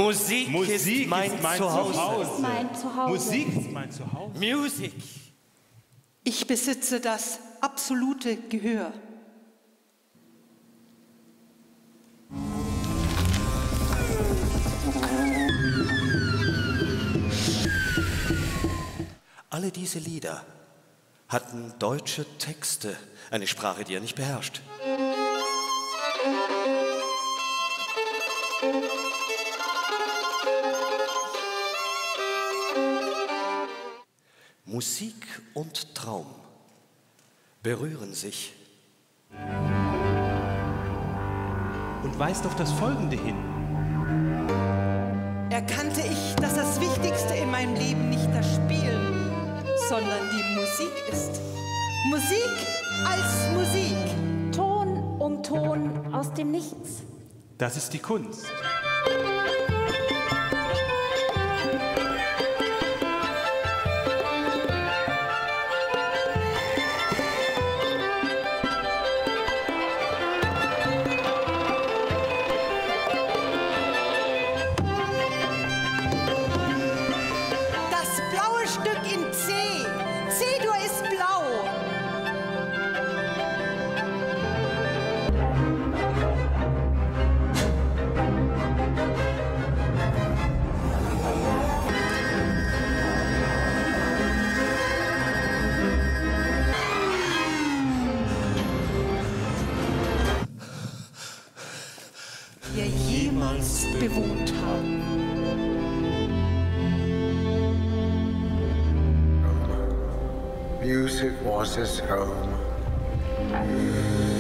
Musik ist mein Zuhause. Musik ist mein Zuhause. Music. Ich besitze das absolute Gehör. Alle diese Lieder hatten deutsche Texte, eine Sprache, die er nicht beherrscht. Musik und Traum berühren sich. Und weist auf das Folgende hin. Erkannte ich, dass das Wichtigste in meinem Leben nicht das Spielen, sondern die Musik ist. Musik als Musik. Ton um Ton aus dem Nichts. Das ist die Kunst. Wir jemals bewohnt haben. Music was his home.